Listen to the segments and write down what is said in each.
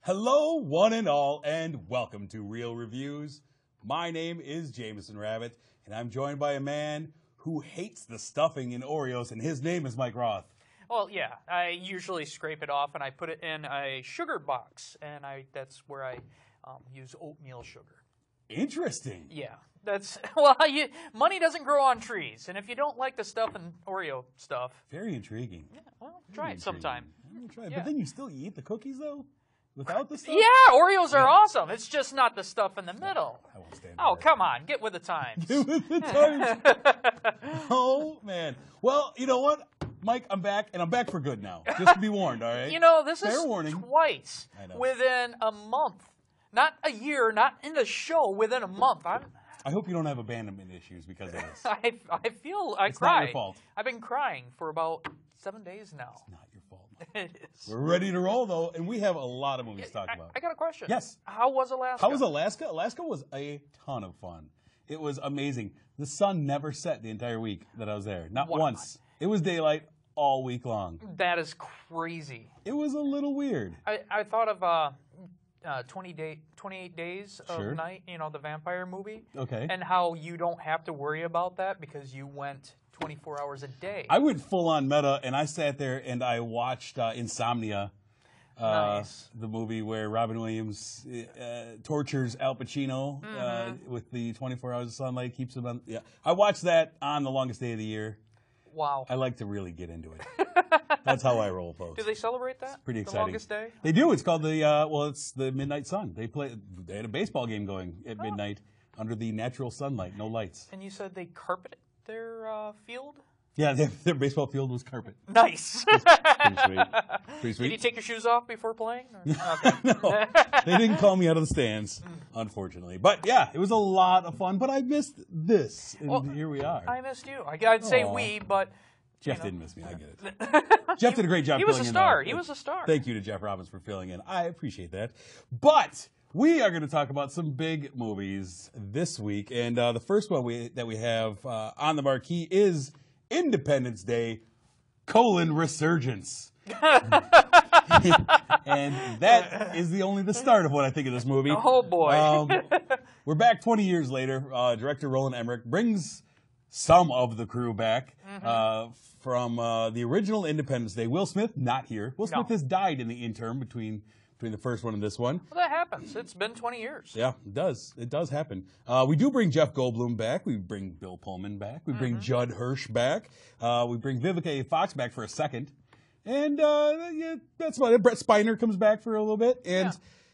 Hello, one and all, and welcome to Real Reviews. My name is Jameson Rabbit, and I'm joined by a man who hates the stuffing in Oreos, and his name is Mike Roth. Well, yeah, I usually scrape it off and I put it in a sugar box, and that's where I use oatmeal sugar. Interesting. Yeah, well, money doesn't grow on trees, and if you don't like the stuff in Oreo stuff, very intriguing. Yeah, well, try it sometime. I'm gonna try it. Yeah. But then you still eat the cookies though, without the stuff. Yeah, Oreos are awesome. It's just not the stuff in the middle. I won't stand. Oh, come on, get with the times. Get with the times. Oh man. Well, you know what? Mike, I'm back, and I'm back for good now. Just to be warned, all right? You know, this Fair is warning. Twice within a month. Not a year, not in the show, within a month. I hope you don't have abandonment issues because of this. I feel I it's cry. Not your fault. I've been crying for about 7 days now. It's not your fault. It is. We're ready to roll, though, and we have a lot of movies to talk about. I got a question. Yes. How was Alaska? How was Alaska? Alaska was a ton of fun. It was amazing. The sun never set the entire week that I was there. Not once. It was daylight all week long. That is crazy. It was a little weird. I thought of 28 Days of Night, you know, the vampire movie. Okay. And how you don't have to worry about that because you went 24 hours a day. I went full on meta, and I sat there and I watched Insomnia, nice. The movie where Robin Williams tortures Al Pacino with the 24 hours of sunlight, keeps him on. Yeah, I watched that on the longest day of the year. Wow. I like to really get into it. That's how I roll, folks. Do they celebrate that? It's pretty exciting. The longest day? They do. It's called it's the Midnight Sun. They had a baseball game going at midnight under the natural sunlight, no lights. And you said they carpet their field? Yeah, their baseball field was carpet. Nice. Pretty sweet. Pretty sweet. Did you take your shoes off before playing? Okay. No, they didn't call me out of the stands, unfortunately. But yeah, it was a lot of fun. But I missed this, and here we are. I missed you. I'd say we, but Jeff didn't miss me. I get it. Jeff did a great job. He was a star. In, he was a star. Thank you to Jeff Robbins for filling in. I appreciate that. But we are going to talk about some big movies this week, and the first one that we have on the marquee is Independence Day: Resurgence. And that is only the start of what I think of this movie. Oh boy. We're back 20 years later. Director Roland Emmerich brings some of the crew back from the original Independence Day. Will Smith, not here. Will Smith has died in the interim between the first one and this one. Well, that happens. It's been 20 years. Yeah, it does. It does happen. We do bring Jeff Goldblum back. We bring Bill Pullman back. We bring Judd Hirsch back. We bring Vivica A. Fox back for a second. And yeah, that's about it. Brett Spiner comes back for a little bit. And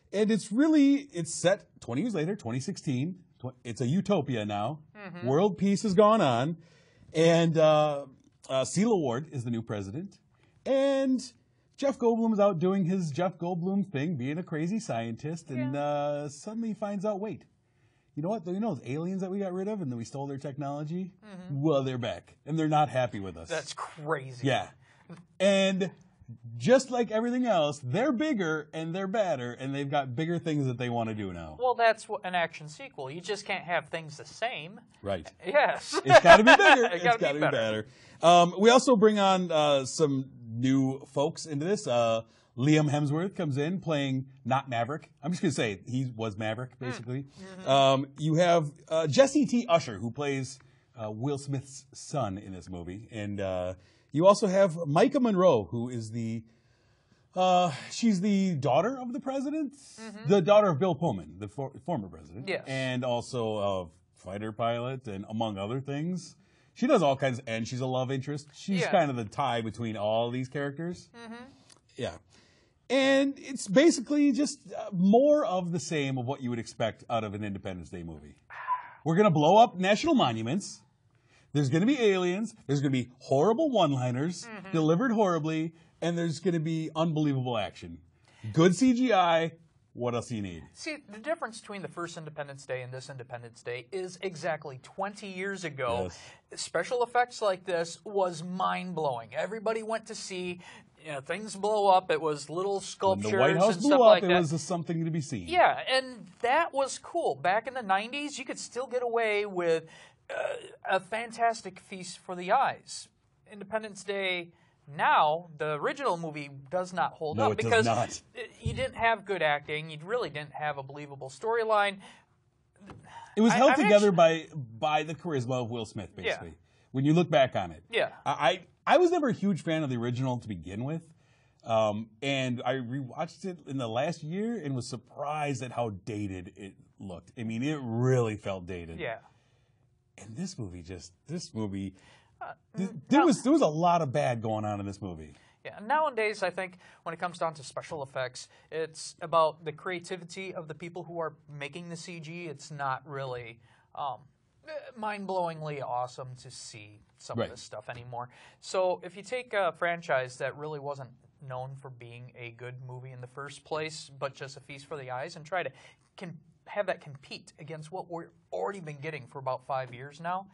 it's set 20 years later, 2016. It's a utopia now. World peace has gone on. And Cela Ward is the new president. And Jeff Goldblum is out doing his Jeff Goldblum thing, being a crazy scientist, and suddenly he finds out, wait, you know what? You know those aliens that we got rid of and then we stole their technology? Well, they're back, and they're not happy with us. That's crazy. Yeah. And just like everything else, they're bigger and they're badder, and they've got bigger things that they want to do now. Well, that's an action sequel. You just can't have things the same. Right. Yes. It's got to be bigger. It's got to be better. We also bring on some new folks into this. Liam Hemsworth comes in playing not Maverick. I'm just going to say he was Maverick, basically. You have Jesse T. Usher, who plays Will Smith's son in this movie. And you also have Micah Monroe, who is she's the daughter of the president, the daughter of Bill Pullman, the former president. Yes. And also a fighter pilot, and among other things. She does all kinds, and she's a love interest. She's kind of the tie between all these characters. Yeah. And it's basically just more of the same of what you would expect out of an Independence Day movie. We're going to blow up national monuments. There's going to be aliens. There's going to be horrible one-liners delivered horribly. And there's going to be unbelievable action. Good CGI. What else do you need? See, the difference between the first Independence Day and this Independence Day is exactly 20 years ago. Yes. Special effects like this was mind-blowing. Everybody went to see things blow up. It was little sculptures when the White House and blew stuff up, like that. it was something to be seen. Yeah, and that was cool. Back in the 90s, you could still get away with a fantastic feast for the eyes. Independence Day Now, the original movie does not hold No, up it does because not. you didn't have good acting. You really didn't have a believable storyline. It was held together by the charisma of Will Smith, basically. Yeah. When you look back on it. Yeah. I was never a huge fan of the original to begin with. And I rewatched it in the last year and was surprised at how dated it looked. I mean, it really felt dated. Yeah. And there was a lot of bad going on in this movie. Yeah, nowadays, I think when it comes down to special effects, it's about the creativity of the people who are making the CG. It's not really mind-blowingly awesome to see some of this stuff anymore. So if you take a franchise that really wasn't known for being a good movie in the first place, but just a feast for the eyes, and try to have that compete against what we've already been getting for about 5 years now,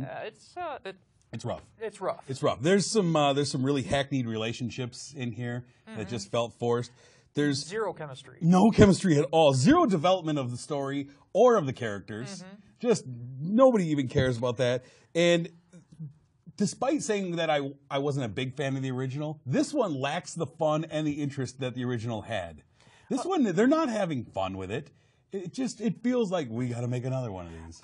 It's rough. It's rough. It's rough. There's some really hackneyed relationships in here that just felt forced. There's zero chemistry. No chemistry at all. Zero development of the story or of the characters. Just nobody even cares about that. And despite saying that I wasn't a big fan of the original, this one lacks the fun and the interest that the original had. This one, they're not having fun with it. It feels like we got to make another one of these.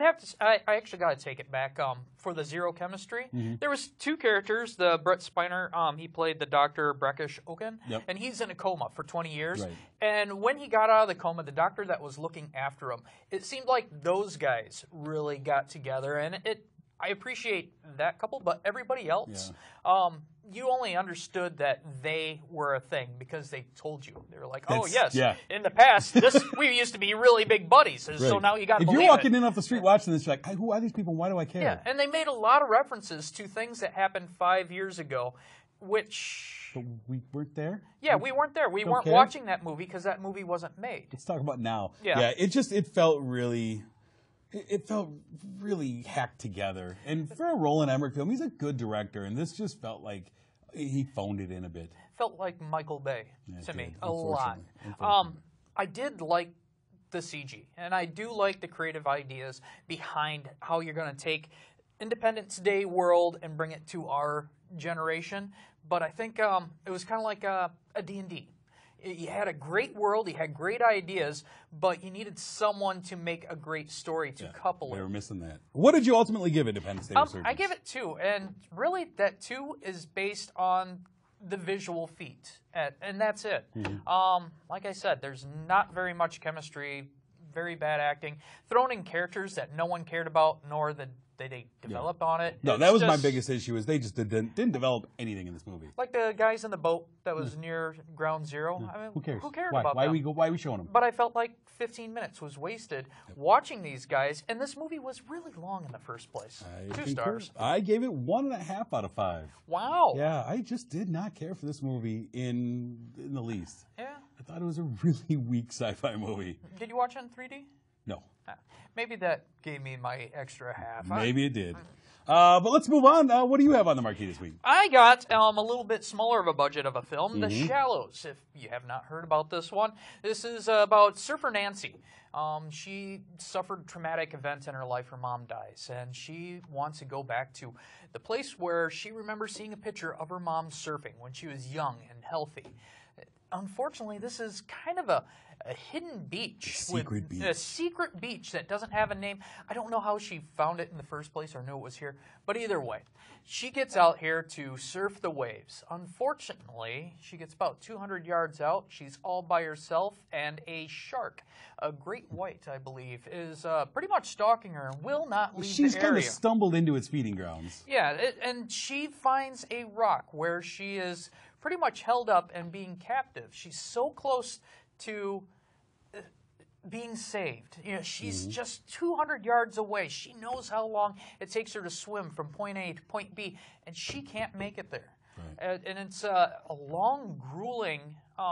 I actually got to take it back for the zero chemistry. There was two characters. The Brett Spiner, he played the Dr. Breckish Oaken, and he's in a coma for 20 years. Right. And when he got out of the coma, the doctor that was looking after him, it seemed like those guys really got together, and I appreciate that couple, but everybody else, you only understood that they were a thing because they told you. They were like, oh, yes, in the past, we used to be really big buddies, so now you got to believe it. If you're walking in off the street watching this, you're like, who are these people? Why do I care? Yeah, and they made a lot of references to things that happened 5 years ago, which... But we weren't there? Yeah, we weren't there. We weren't watching that movie because that movie wasn't made. Let's talk about now. Yeah, it felt really... It felt really hacked together. And for a Roland Emmerich film, he's a good director, and this just felt like he phoned it in a bit. Felt like Michael Bay to me, a lot. I did like the CG, and I do like the creative ideas behind how you're going to take Independence Day world and bring it to our generation. But I think it was kind of like a D&D. You had a great world, you had great ideas, but you needed someone to make a great story to couple it. They were missing that. What did you ultimately give Independence Day Resurgence? I give it 2, and really that 2 is based on the visual feat, and that's it. Like I said, there's not very much chemistry, very bad acting, thrown in characters that no one cared about, nor did they develop on it. No, that was my biggest issue, is they just didn't develop anything in this movie. Like the guys in the boat that was near Ground Zero. I mean, who cares? Who cared Why? about Why them? why are we showing them? But I felt like 15 minutes was wasted watching these guys, and this movie was really long in the first place. 2 stars. I gave it 1.5 out of 5. Wow. Yeah, I just did not care for this movie in the least. Yeah. I thought it was a really weak sci-fi movie. Did you watch it in 3D? No. Maybe that gave me my extra half. Maybe it did. But let's move on. What do you have on the marquee this week? I got a little bit smaller of a budget of a film, The Shallows. If you have not heard about this one, this is about Surfer Nancy. She suffered a traumatic event in her life. Her mom dies, and she wants to go back to the place where she remembers seeing a picture of her mom surfing when she was young and healthy. Unfortunately, this is kind of a hidden beach. A secret beach that doesn't have a name. I don't know how she found it in the first place or knew it was here, but either way, she gets out here to surf the waves. Unfortunately, she gets about 200 yards out. She's all by herself, and a shark, a great white, I believe, is pretty much stalking her and will not leave the area. She's kind of stumbled into its feeding grounds. Yeah, and she finds a rock where she is pretty much held up and being captive. She's so close to being saved. You know, she's just 200 yards away. She knows how long it takes her to swim from point A to point B, and she can't make it there. Right. And it's a long, grueling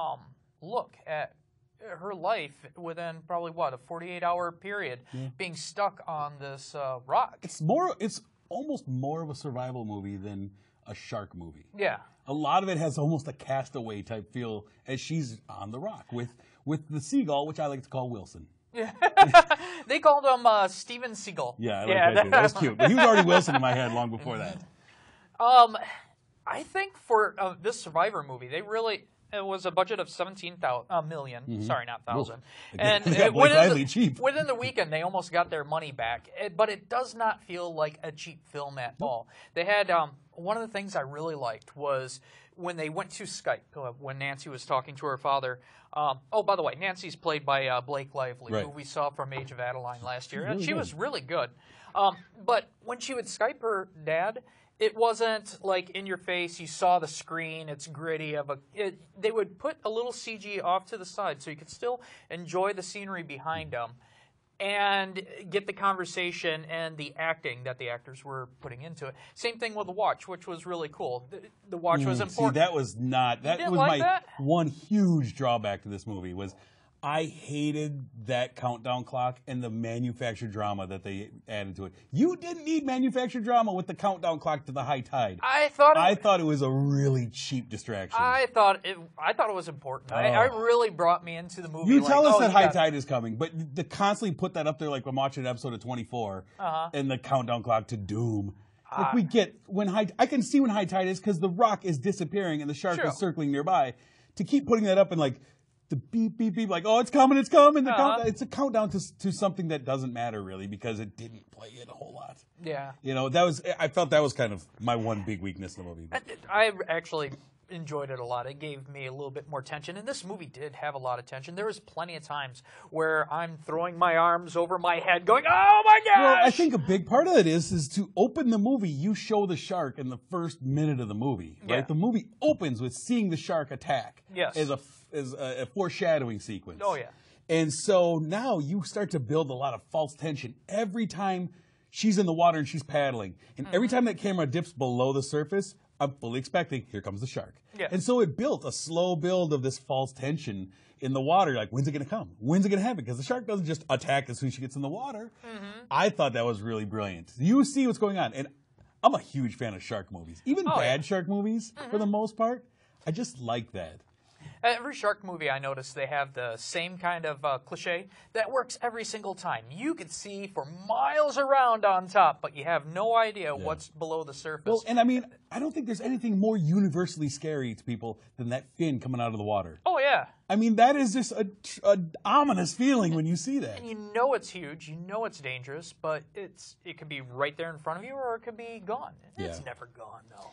look at her life within probably, a 48-hour period being stuck on this rock. It's almost more of a survival movie than a shark movie. Yeah. A lot of it has almost a Castaway type feel as she's on the rock with the seagull, which I like to call Wilson. Yeah. They called him Steven Seagal. Yeah, I like that too. That was cute. But he was already Wilson in my head long before that. I think for this Survivor movie, they really... It was a budget of 17 million. Sorry, not thousand. And within the weekend, they almost got their money back. But it does not feel like a cheap film at all. They had one of the things I really liked was when they went to Skype, when Nancy was talking to her father. Oh, by the way, Nancy's played by Blake Lively, who we saw from Age of Adeline last year. And she was really good. But when she would Skype her dad, it wasn't like in your face, you saw the screen, it's gritty. They would put a little CG off to the side so you could still enjoy the scenery behind them and get the conversation and the acting that the actors were putting into it. Same thing with The Watch, which was really cool. The Watch was important. See, that was my one huge drawback to this movie was I hated that countdown clock and the manufactured drama that they added to it. You didn't need manufactured drama with the countdown clock to the high tide. I thought it was a really cheap distraction. I thought it was important. It really brought me into the movie. You tell us that high tide is coming, but to constantly put that up there like I'm watching an episode of 24 and the countdown clock to doom. Like we get I can see when high tide is because the rock is disappearing and the shark is circling nearby. To keep putting that up and like the beep, beep, beep, like, oh, it's coming. It's a countdown to something that doesn't matter, really, because it didn't play it a whole lot. Yeah. You know, I felt that was kind of my one big weakness in the movie. I actually enjoyed it a lot. It gave me a little bit more tension, and this movie did have a lot of tension. There was plenty of times where I'm throwing my arms over my head going, oh, my gosh! Well, I think a big part of it is to open the movie, you show the shark in the first minute of the movie, right? Yeah. The movie opens with seeing the shark attack as a foreshadowing sequence. Oh, yeah. And so now you start to build a lot of false tension every time she's in the water and she's paddling. And every time that camera dips below the surface, I'm fully expecting, here comes the shark. Yeah. And so it built a slow build of this false tension in the water. Like, when's it going to come? When's it going to happen? Because the shark doesn't just attack as soon as she gets in the water. I thought that was really brilliant. You see what's going on. And I'm a huge fan of shark movies. Even bad shark movies, for the most part. I just like that. Every shark movie, I notice they have the same kind of cliche that works every single time. You can see for miles around on top, but you have no idea what's below the surface. Well, and I mean, I don't think there's anything more universally scary to people than that fin coming out of the water. Oh, yeah. I mean, that is just an ominous feeling when you see that. And you know it's huge, you know it's dangerous, but it could be right there in front of you or it could be gone. It's never gone, though.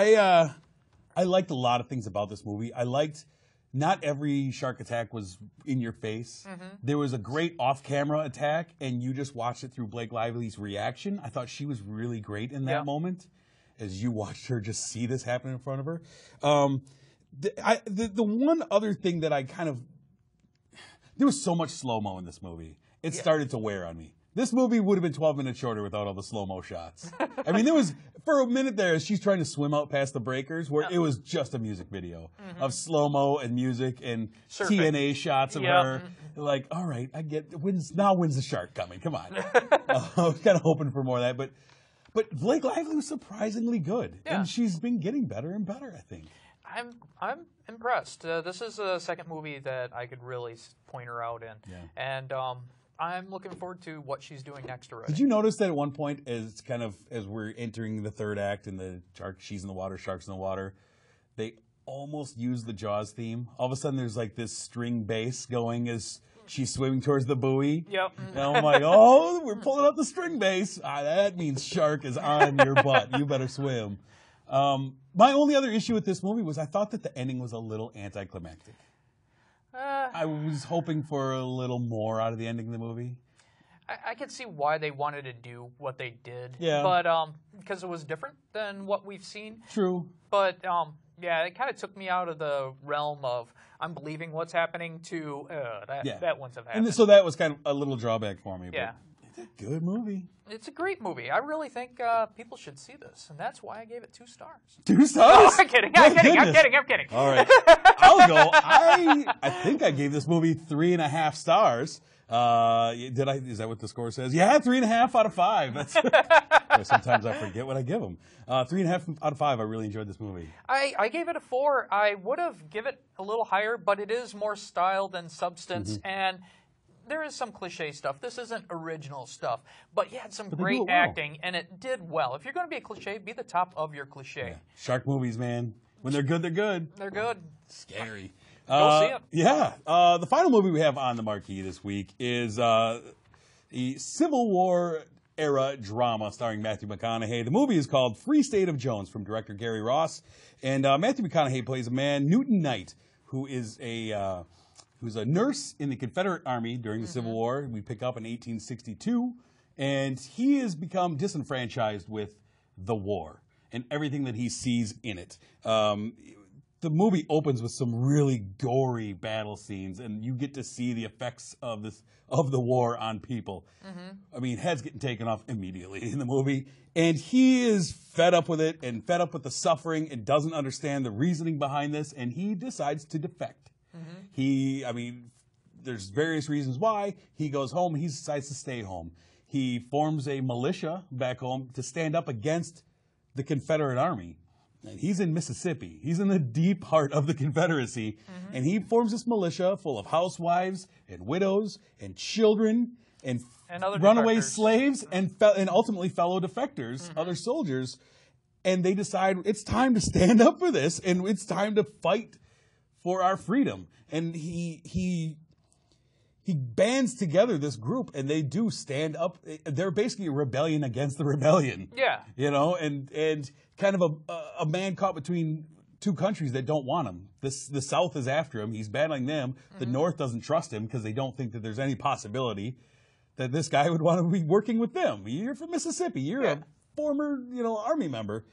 I liked a lot of things about this movie. I liked... Not every shark attack was in your face. There was a great off-camera attack, and you just watched it through Blake Lively's reaction. I thought she was really great in that moment, as you watched her just see this happen in front of her. The one other thing that I kind of... There was so much slow-mo in this movie. It started to wear on me. This movie would have been 12 minutes shorter without all the slow-mo shots. I mean, there was, for a minute there, as she's trying to swim out past the breakers, where it was just a music video of slow-mo and music and TNA shots of her. Like, all right, I get, when's the shark coming? Come on. I was kind of hoping for more of that. But Blake Lively was surprisingly good. And she's been getting better and better, I think. I'm impressed. This is the second movie that I could really point her out in. And I'm looking forward to what she's doing next already. Did you notice that at one point, as we're entering the third act and the she's in the water, shark's in the water, they almost used the Jaws theme. All of a sudden, there's like this string bass going as she's swimming towards the buoy. Yep. And I'm like, oh, we're pulling up the string bass. That means shark is on your butt. You better swim. My only other issue with this movie was I thought that the ending was a little anticlimactic. I was hoping for a little more out of the ending of the movie. I could see why they wanted to do what they did. Yeah. But because it was different than what we've seen. True. But it kind of took me out of the realm of I'm believing what's happening to that wouldn't have happened. And so that was kind of a little drawback for me. Yeah. But it's a good movie. It's a great movie. I really think people should see this, and that's why I gave it 2 stars. 2 stars? Oh, I'm kidding. I'm kidding. All right. I'll go. I think I gave this movie 3.5 stars. Did I? Is that what the score says? Yeah, 3.5 out of 5. That's sometimes I forget what I give them. 3.5 out of 5. I really enjoyed this movie. I gave it a 4. I would have given it a little higher, but it is more style than substance, and there is some cliche stuff. This isn't original stuff, but you had some But great well. acting, and it did well. If you're going to be a cliche, be the top of your cliche. Yeah. Shark movies, man. When they're good, they're good. They're good. Scary. Go see it. Yeah. The final movie we have on the marquee this week is the Civil War era drama starring Matthew McConaughey. The movie is called Free State of Jones from director Gary Ross, and Matthew McConaughey plays a man, Newton Knight, who is who's a nurse in the Confederate Army during the Civil War. We pick up in 1862, and he has become disenfranchised with the war and everything that he sees in it. The movie opens with some really gory battle scenes, and you get to see the effects of the war on people. I mean, heads getting taken off immediately in the movie, and he is fed up with it and fed up with the suffering and doesn't understand the reasoning behind this, and he decides to defect. There's various reasons why. He goes home, he decides to stay home. He forms a militia back home to stand up against the Confederate Army. And he's in Mississippi. He's in the deep heart of the Confederacy. And he forms this militia full of housewives and widows and children and other runaway defectors. Slaves and ultimately fellow defectors, other soldiers. And they decide it's time to stand up for this, and it's time to fight for our freedom. And he bands together this group, and they do stand up. They're basically a rebellion against the rebellion. Yeah. You know, and kind of a man caught between two countries that don't want him. The South is after him. He's battling them. The North doesn't trust him because they don't think that there's any possibility that this guy would want to be working with them. You're from Mississippi. You're a former, Army member.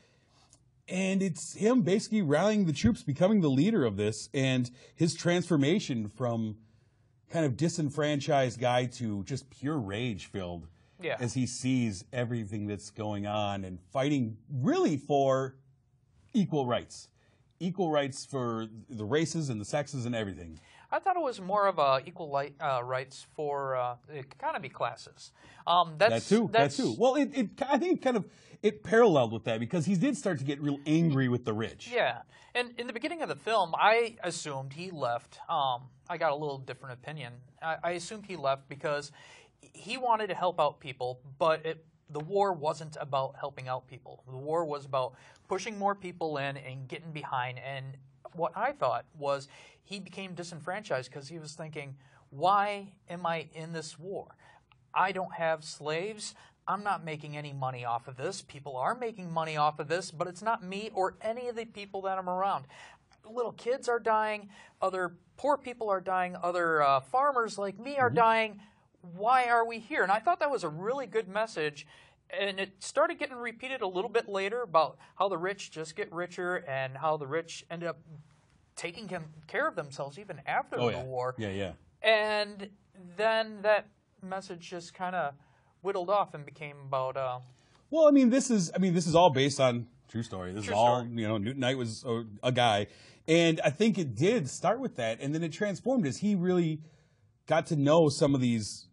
And it's him basically rallying the troops, becoming the leader of this, and his transformation from kind of disenfranchised guy to just pure rage-filled as he sees everything that's going on and fighting really for equal rights. Equal rights for the races and the sexes and everything. I thought it was more of a equal rights for the economy classes. That too. Well, I think it paralleled with that because he did start to get real angry with the rich. Yeah, and in the beginning of the film, I assumed he left. I got a little different opinion. I assumed he left because he wanted to help out people, but the war wasn't about helping out people. The war was about pushing more people in and getting behind. And what I thought was he became disenfranchised because he was thinking, why am I in this war? I don't have slaves. I'm not making any money off of this. People are making money off of this, but it's not me or any of the people that I'm around. Little kids are dying. Other poor people are dying. Other farmers like me are dying. Why are we here? And I thought that was a really good message. And it started getting repeated a little bit later about how the rich just get richer and how the rich end up taking care of themselves even after the war. Yeah. And then that message just kind of whittled off and became about. Well, this is all based on true story. This is all story. Newton Knight was a guy, and I think it did start with that, and then it transformed as he really got to know some of these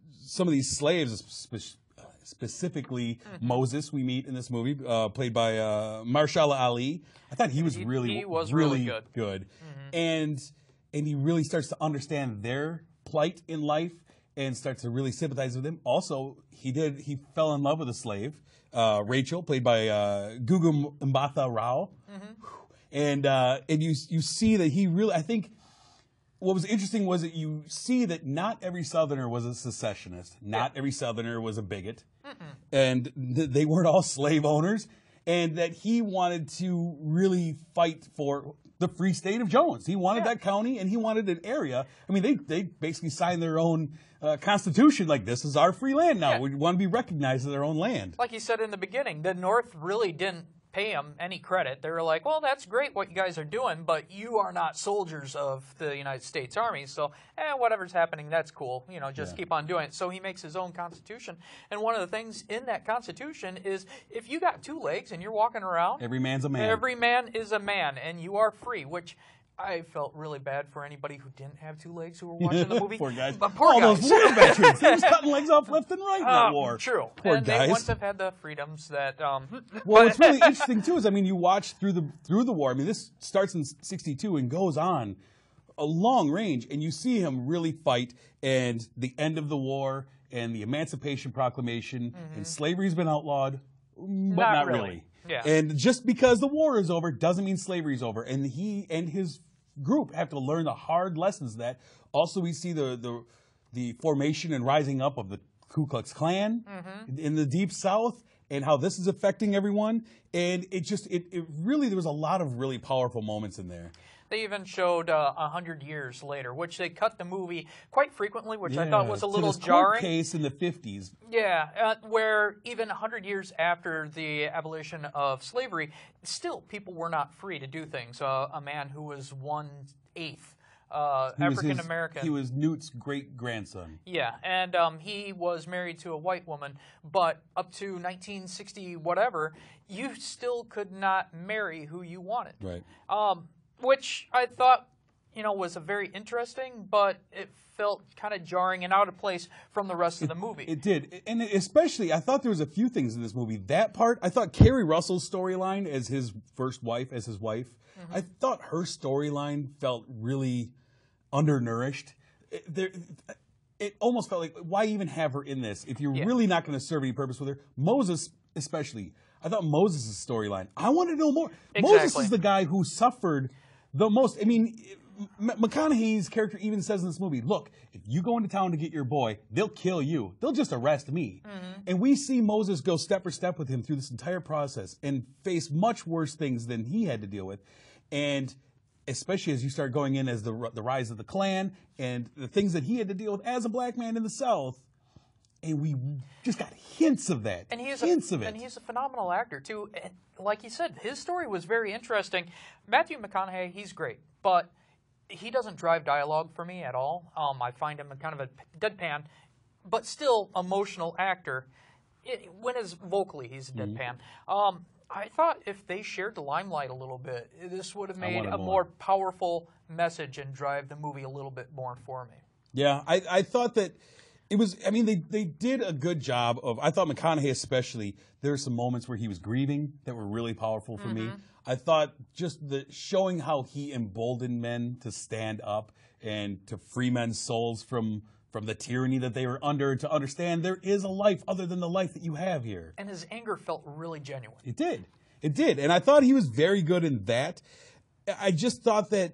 slaves, specifically Moses we meet in this movie, played by Mahershala Ali. I thought he was really good. And he really starts to understand their plight in life and starts to really sympathize with them. Also, he fell in love with a slave, Rachel, played by Gugu Mbatha Rao. And you see that he really, I think, what was interesting was that you see that not every Southerner was a secessionist. Not every Southerner was a bigot. And they weren't all slave owners. And that he wanted to really fight for the Free State of Jones. He wanted that county, and he wanted an area. They basically signed their own constitution, like, this is our free land now. We want to be recognized as our own land. Like you said in the beginning, the North really didn't pay them any credit. They were like, well, that's great what you guys are doing, but you are not soldiers of the United States Army, so whatever's happening, that's cool. Just keep on doing it. So he makes his own constitution, and one of the things in that constitution is if you got two legs and you're walking around, every man's a man. Every man is a man, and you are free, which I felt really bad for anybody who didn't have two legs who were watching the movie. Poor guys. Poor guys. Those war veterans. They was cutting legs off left and right in that war. True. Poor and guys. they wouldn't have had the freedoms that. Well, what's really interesting too is you watch through the war. This starts in '62 and goes on a long range, and you see him really fight, and the end of the war, and the Emancipation Proclamation, and slavery's been outlawed, but not really. Yeah. And just because the war is over doesn't mean slavery's over, and he and his group have to learn the hard lessons of that. Also, we see the formation and rising up of the Ku Klux Klan in the Deep South, and how this is affecting everyone. And it really, there was a lot of really powerful moments in there. They even showed 100 years later, which they cut the movie quite frequently, which I thought was a little jarring. Court case in the 50s. Yeah, where even 100 years after the abolition of slavery, still people were not free to do things. A man who was 1/8 African American. He was Newt's great-grandson. Yeah, and he was married to a white woman, but up to 1960 whatever, you still could not marry who you wanted. Right. Which I thought, was a very interesting, but it felt kind of jarring and out of place from the rest of the movie. It did. And especially, I thought there was a few things in this movie. That part, I thought Kerry Russell's storyline as his first wife, I thought her storyline felt really undernourished. It almost felt like, why even have her in this if you're really not going to serve any purpose with her? Moses, especially. I thought Moses' storyline, I want to know more. Exactly. Moses is the guy who suffered the most. I mean, McConaughey's character even says in this movie, look, if you go into town to get your boy, they'll kill you. They'll just arrest me. And we see Moses go step for step with him through this entire process and face much worse things than he had to deal with. And especially as you start going in as the rise of the Klan and the things that he had to deal with as a black man in the South. And we just got hints of that. And he's And he's a phenomenal actor, too. And like you said, his story was very interesting. Matthew McConaughey, he's great, but he doesn't drive dialogue for me at all. I find him kind of a deadpan, but still emotional actor. When it's vocally, he's a deadpan. I thought if they shared the limelight a little bit, this would have made a more powerful message and drive the movie a little bit more for me. Yeah, I thought that it was, I mean, they did a good job of, I thought McConaughey especially, there were some moments where he was grieving that were really powerful for me. I thought just showing how he emboldened men to stand up and to free men's souls from the tyranny that they were under, to understand there is a life other than the life that you have here. And his anger felt really genuine. It did. It did. And I thought he was very good in that. I just thought that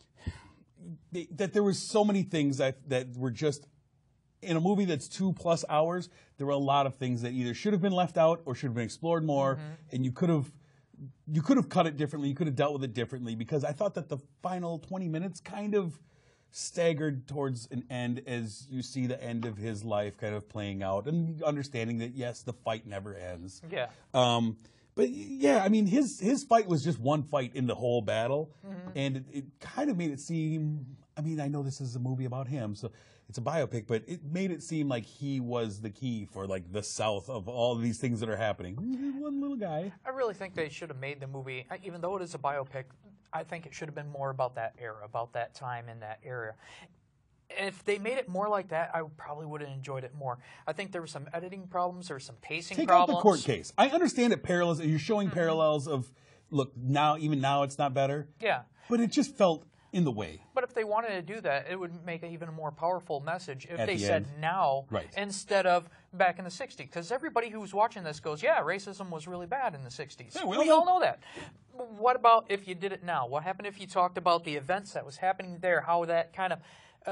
there were so many things that were just, in a movie that's 2+ hours, there were a lot of things that either should have been left out or should have been explored more, and you could have cut it differently, you could have dealt with it differently, because I thought that the final 20 minutes kind of staggered towards an end as you see the end of his life kind of playing out, and understanding that, yes, the fight never ends. Yeah. But yeah, I mean, his fight was just one fight in the whole battle, and it kind of made it seem, I mean, I know this is a movie about him, so it's a biopic, but it made it seem like he was the key for, like, the South of all of these things that are happening. One little guy. I really think they should have made the movie, even though it is a biopic, I think it should have been more about that era, about that time in that area. If they made it more like that, I probably would have enjoyed it more. I think there were some editing problems or some pacing problems. Take out the court case. I understand it parallels. You're showing parallels of, look, even now it's not better. Yeah. But it just felt in the way. But if they wanted to do that, it would make an even more powerful message if they said end. now instead of back in the 60s. Because everybody who's watching this goes, yeah, racism was really bad in the 60s. Yeah, we all know that. What about if you did it now? What happened if you talked about the events that was happening there, how that kind of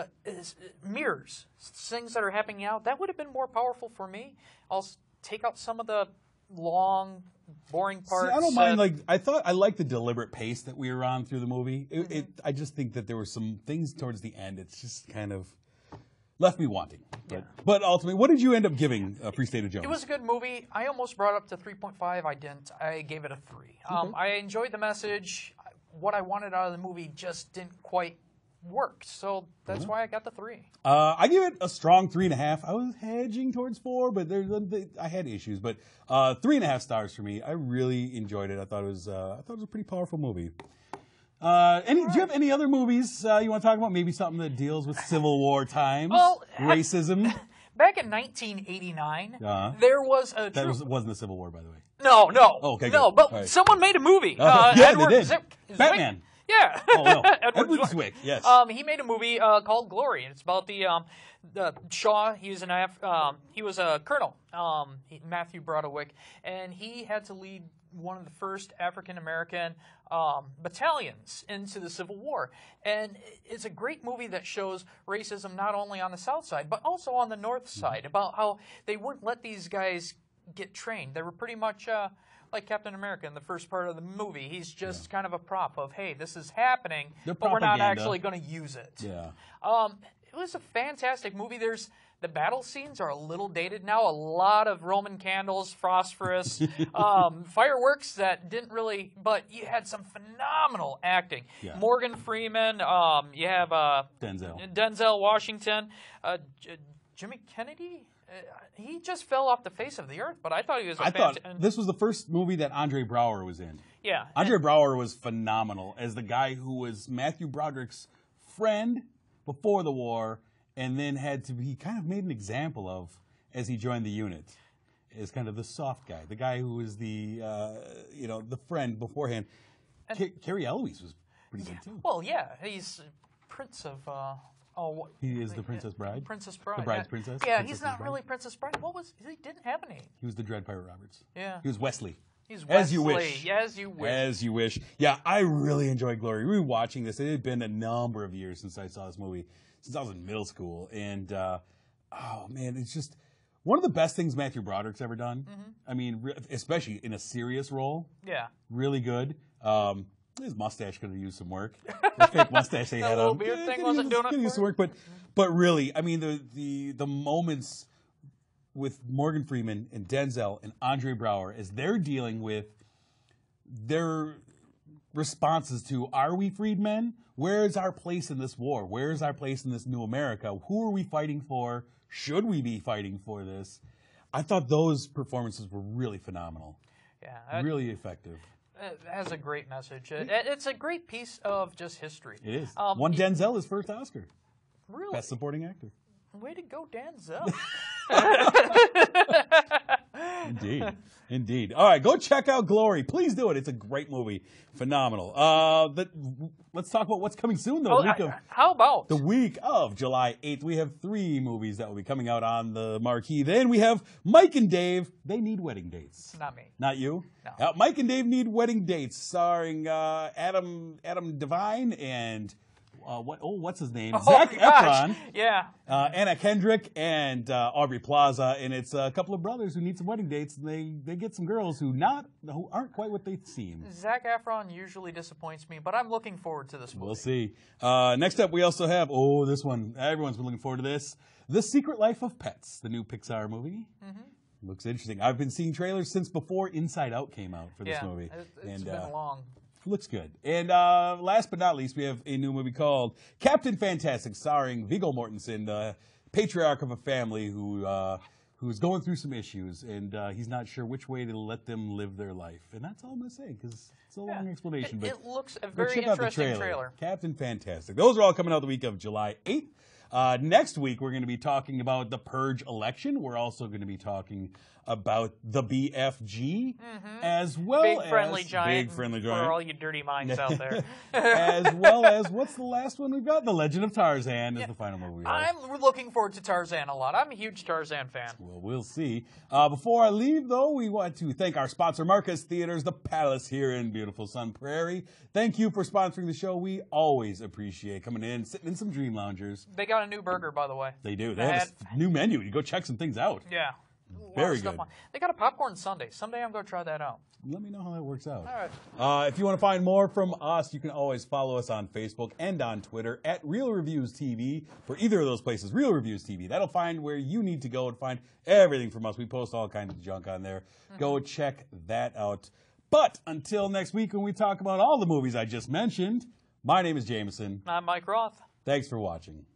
mirrors things that are happening now? That would have been more powerful for me. I'll take out some of the long, boring parts. See, I don't mind. I liked the deliberate pace that we were on through the movie. I just think that there were some things towards the end. It's just kind of left me wanting. But ultimately, what did you end up giving Pre-State of Jones? It was a good movie. I almost brought it up to 3.5. I didn't. I gave it a 3. I enjoyed the message. What I wanted out of the movie just didn't quite work. So that's why I got the 3. I give it a strong 3.5. I was hedging towards 4, but I had issues. But 3.5 stars for me. I really enjoyed it. I thought it was a pretty powerful movie. Do you have any other movies you want to talk about? Maybe something that deals with Civil War times, racism. Back in 1989, there was a that wasn't the Civil War, by the way. No. Oh, okay, no, good. but someone made a movie. Yeah, they did. Batman. Yeah. Oh, no. Edward Zwick, yes. He made a movie called Glory. It's about the Shaw. He was a colonel, Matthew Broderick, and he had to lead one of the first African-American battalions into the Civil War. And it's a great movie that shows racism not only on the South Side, but also on the North Side, about how they wouldn't let these guys get trained. They were pretty much like Captain America in the first part of the movie. He's just kind of a prop of, hey, this is happening, but we're not actually going to use it. Yeah. It was a fantastic movie. The battle scenes are a little dated now. A lot of Roman candles, phosphorus, fireworks that didn't really, but you had some phenomenal acting. Yeah. Morgan Freeman, you have Denzel Washington, Jimmy Kennedy. He just fell off the face of the earth, but I thought he was I thought this was the first movie that Andre Braugher was in. Yeah. Andre Braugher was phenomenal as the guy who was Matthew Broderick's friend before the war, and then he kind of made an example of as he joined the unit, as kind of the soft guy, the guy who was the friend beforehand. Carrie Elwes was pretty good too. Well, yeah, he's Prince of. He is the Princess Bride? Princess Bride. The Bride's Princess? Yeah, Princess he's not Bride. really Princess Bride. He didn't have a name. He was the Dread Pirate Roberts. Yeah. He was Wesley. He's Wesley. As you wish. As you wish. As you wish. Yeah, I really enjoyed Glory. Rewatching this, it had been a number of years since I saw this movie, since I was in middle school. And, oh, man, it's just one of the best things Matthew Broderick's ever done. Mm-hmm. I mean, especially in a serious role. Yeah. Really good. His mustache could have used some work. The fake mustache they had on. The little beard thing wasn't doing it for some work, but really, I mean, the moments with Morgan Freeman and Denzel and Andre Braugher as they're dealing with their responses to, are we freedmen? Where is our place in this war? Where is our place in this new America? Who are we fighting for? Should we be fighting for this? I thought those performances were really phenomenal. Yeah. Really effective. It has a great message. It's a great piece of just history. It is. Won Denzel his first Oscar. Really? Best supporting actor. Way to go, Denzel. Indeed. Indeed. All right, go check out Glory. Please do it. It's a great movie. Phenomenal. Let's talk about what's coming soon, though. How about? The week of July 8th, we have 3 movies that will be coming out on the marquee. Then we have Mike and Dave. They need wedding dates. Not me. Not you? No. Mike and Dave Need Wedding Dates, starring Adam Devine and... what's his name? Zac Efron. Yeah. Anna Kendrick and Aubrey Plaza, and it's a couple of brothers who need some wedding dates, and they get some girls who aren't quite what they seem. Zac Efron usually disappoints me, but I'm looking forward to this movie. We'll see. Next up, we also have this one. Everyone's been looking forward to this: The Secret Life of Pets, the new Pixar movie. Mm-hmm. Looks interesting. I've been seeing trailers since before Inside Out came out for this movie. It's been long. Looks good. And last but not least, we have a new movie called Captain Fantastic, starring Viggo Mortensen, the patriarch of a family who's going through some issues, and he's not sure which way to let them live their life. And that's all I'm going to say, because it's a long explanation. But it looks a very check out the interesting trailer. Captain Fantastic. Those are all coming out the week of July 8th. Next week, we're going to be talking about the Purge election. We're also going to be talking about the BFG, as well Big Friendly as Giant, Big Friendly for Giant, all you dirty minds out there. as well as what's the last one we've got? The Legend of Tarzan is the final movie. We have. I'm looking forward to Tarzan a lot. I'm a huge Tarzan fan. Well, we'll see. Before I leave, though, we want to thank our sponsor, Marcus Theaters, the Palace here in beautiful Sun Prairie. Thank you for sponsoring the show. We always appreciate coming in, sitting in some Dream Loungers. They got a new burger, by the way. They do. They have a new menu. You go check some things out. Yeah. Very good. They got a popcorn sundae. Someday I'm going to try that out. Let me know how that works out. All right. If you want to find more from us, you can always follow us on Facebook and on Twitter at Real Reviews TV for either of those places. Real Reviews TV. That'll find where you need to go and find everything from us. We post all kinds of junk on there. Go check that out. But until next week when we talk about all the movies I just mentioned, my name is Jameson. I'm Mike Roth. Thanks for watching.